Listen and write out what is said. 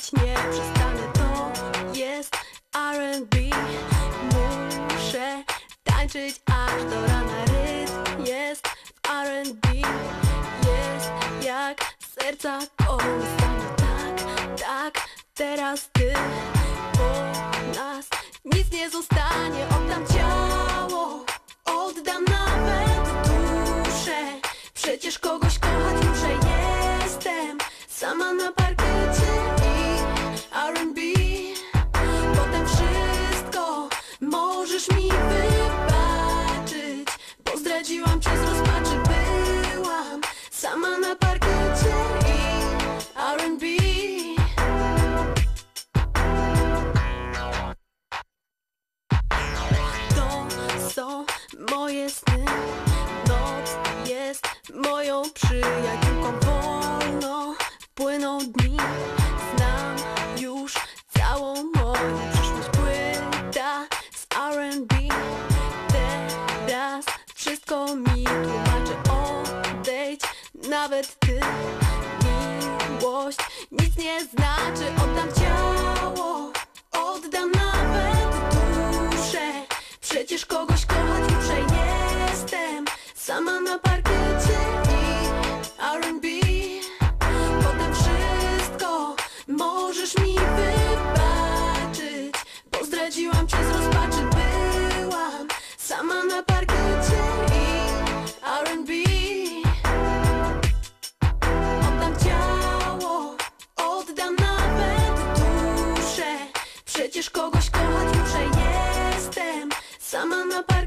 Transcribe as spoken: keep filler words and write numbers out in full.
śpiewać nie przestanę. To jest R and B. Muszę tańczyć aż do rana. Rytm jest w R and B. Jest jak serca kołysane. Tak, tak, teraz ty. Po nas nic nie zostanie. Oddam ciało, oddam nawet duszę. Przecież kogoś kochać muszę. Jestem sama na parkiecie i R and B. Potem wszystko możesz mi wybaczyć, bo zdradziłam cię z rozpaczy. Byłam sama na parkiecie i R and B. To są moje sny. Noc jest moją przyjaciółką. Wolno płyną dni. Znam już całą moją przyszłość. Płyta z R and B. Teraz wszystko mi tłumaczy. Odejdź nawet ty. Miłość nic nie znaczy. Oddam ciało, oddam nawet duszę. Przecież kogoś kochać muszę. Jestem sama na parkiecie i R and B. Potem wszystko możesz mi wybaczyć, bo zdradziłam cię z rozpaczy. Byłam sama na parkiecie i R and B. Oddam ciało, oddam nawet duszę. Przecież kogoś kochać muszę. Jestem sama na parkiecie.